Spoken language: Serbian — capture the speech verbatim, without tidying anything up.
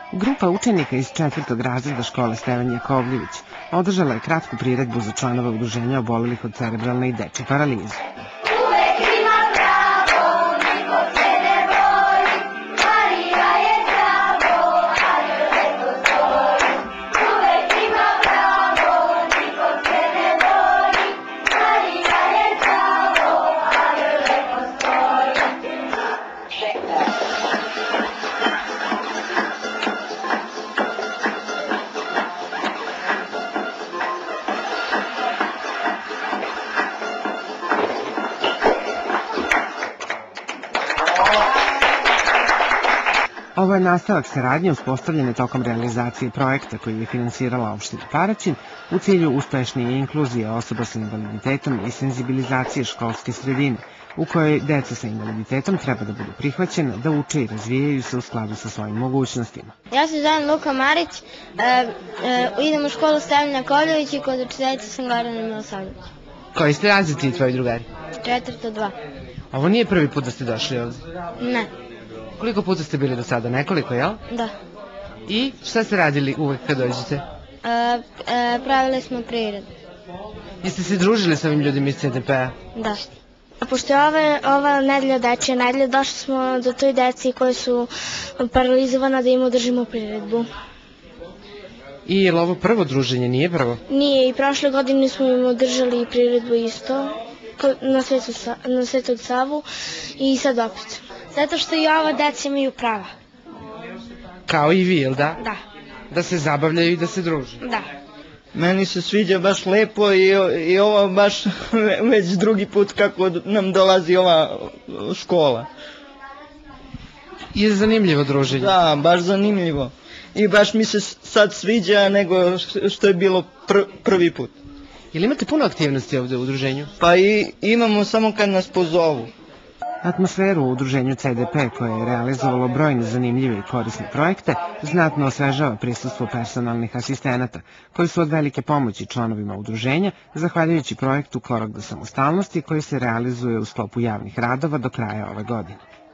Grupa učenika iz četvrtog razreda škole Stevan Jakovljević održala je kratku priredbu za članove udruženja obolelih od cerebralne i dečje paralize. Ovo je nastavak saradnje uspostavljene tokom realizacije projekta koji je finansirala opština Paraćin u cilju uspešnije inkluzije osoba sa invaliditetom i senzibilizacije školske sredine, u kojoj deca sa invaliditetom treba da budu prihvaćena, da uče i razvijaju se u skladu sa svojim mogućnostima. Ja se zovem Luka Marić, e, e, idem u školu Stevan Jakovljević i kod učiteljice sam Gorana Milosavljević. Koji ste razred ti i tvoji drugari? Četvrto dva. Ovo nije prvi put da ste došli ovdje? Ne. Koliko puta ste bili do sada? Nekoliko, jel? Da. I šta ste radili uvek kad dođete? E, e, pravili smo priredbu. Jeste se družili sa ovim ljudima iz C D P-a? Da. Pošto je ova, ova nedelja dečje nedelja, došli smo do toj deci koji su paralizovana da im održimo priredbu. I je li ovo prvo druženje, nije prvo? Nije, i prošle godine smo im održali priredbu isto na, svetu, na Svetog Savu i sad opet. Zato što i ova deca imaju prava. Kao i vi, jel da? Da. Da se zabavljaju i da se druže? Da. Meni se sviđa baš lepo i, i ovo baš već drugi put kako nam dolazi ova škola. I je zanimljivo druženje? Da, baš zanimljivo. I baš mi se sad sviđa nego što je bilo pr prvi put. Jel imate puno aktivnosti ovdje u udruženju? Pa i imamo samo kad nas pozovu. Atmosferu u udruženju C D P, koje je realizovalo brojne zanimljive i korisne projekte, znatno osvežava prisustvo personalnih asistenata, koji su od velike pomoći članovima udruženja, zahvaljujući projektu Korak do samostalnosti, koji se realizuje u sklopu javnih radova do kraja ove godine.